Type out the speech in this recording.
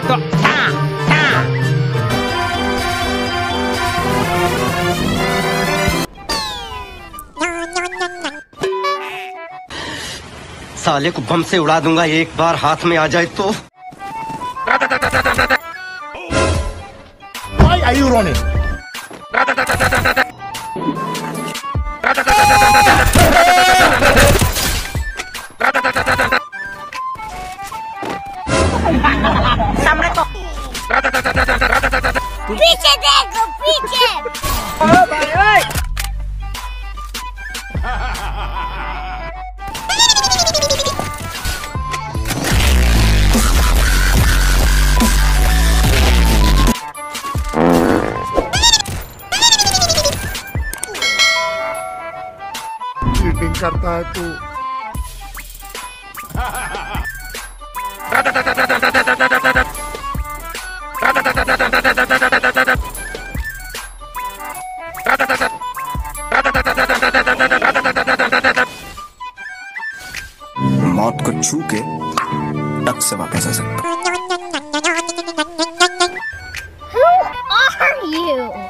साले को बम से उड़ा दूंगा एक बार हाथ में आ जाए तो। Why are you running? पीछे देखो पीछे। चीटिंग करता है तू। मौत को छू के टक से वापस आ सकता। Who are you?